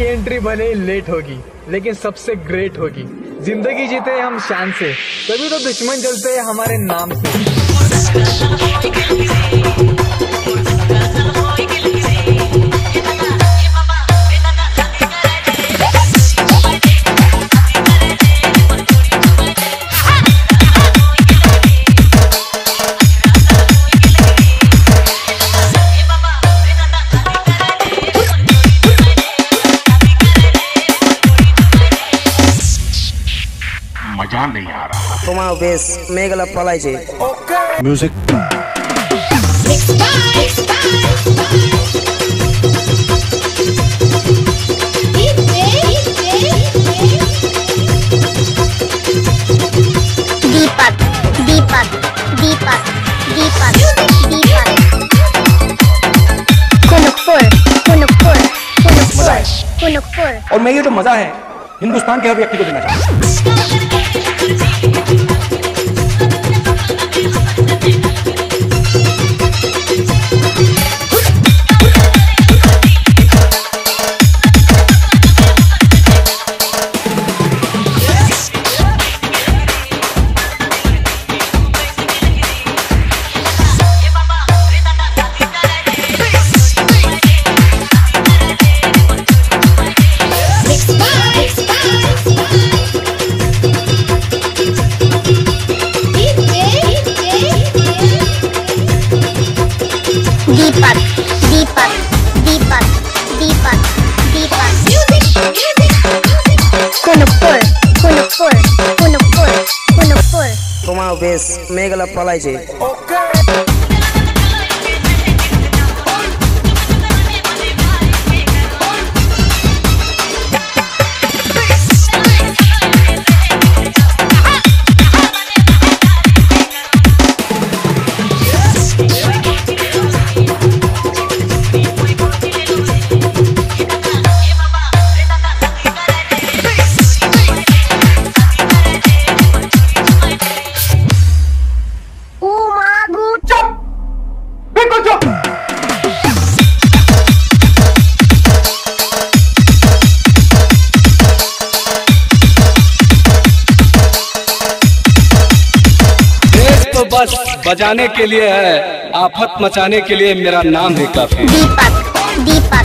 Entry भले ही late होगी लेकिन सबसे ग्रेट होगी। जिंदगी जीते हम शान से, तभी तो दुश्मन जलते हैं हमारे नाम से। मजा नहीं आ रहा। तुम्हारा बेस मेगला पलाई छे। म्यूजिक दीपक दीपक दीपक दीपक दीपक कुनुकपुर कुनुकपुर कुनुकपुर कुनुकपुर। और मैं ये जो मजा है हिंदुस्तान के हर व्यक्ति को देना चाहता हूँ। दीपक दीपक दीपक दीपक दीपक कुनुकपुर कुनुकपुर कुनुकपुर कुनुकपुर। तुम्हारा बेस मेगला पलाई छे। बस बजाने के लिए है, आफत मचाने के लिए मेरा नाम है काफी। दीपक दीपक